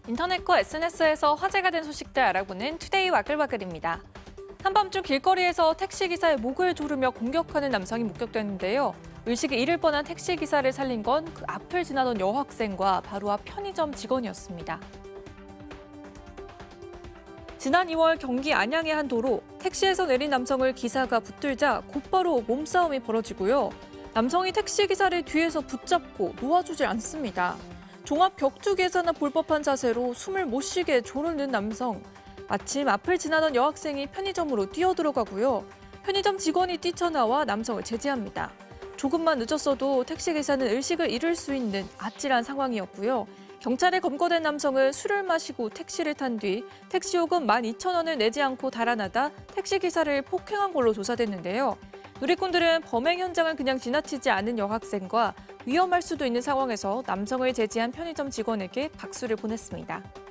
인터넷과 SNS에서 화제가 된 소식들 알아보는 투데이 와글와글입니다. 한밤중 길거리에서 택시기사의 목을 조르며 공격하는 남성이 목격됐는데요. 의식을 잃을 뻔한 택시기사를 살린 건 그 앞을 지나던 여학생과 바로 앞 편의점 직원이었습니다. 지난 2월 경기 안양의 한 도로, 택시에서 내린 남성을 기사가 붙들자 곧바로 몸싸움이 벌어지고요. 남성이 택시기사를 뒤에서 붙잡고 놓아주질 않습니다. 종합 격투 계산을 볼 법한 자세로 숨을 못 쉬게 조르는 남성. 마침 앞을 지나던 여학생이 편의점으로 뛰어들어가고요. 편의점 직원이 뛰쳐나와 남성을 제지합니다. 조금만 늦었어도 택시기사는 의식을 잃을 수 있는 아찔한 상황이었고요. 경찰에 검거된 남성은 술을 마시고 택시를 탄 뒤 택시요금 12,000원을 내지 않고 달아나다 택시기사를 폭행한 걸로 조사됐는데요. 누리꾼들은 범행 현장을 그냥 지나치지 않은 여학생과 위험할 수도 있는 상황에서 남성을 제지한 편의점 직원에게 박수를 보냈습니다.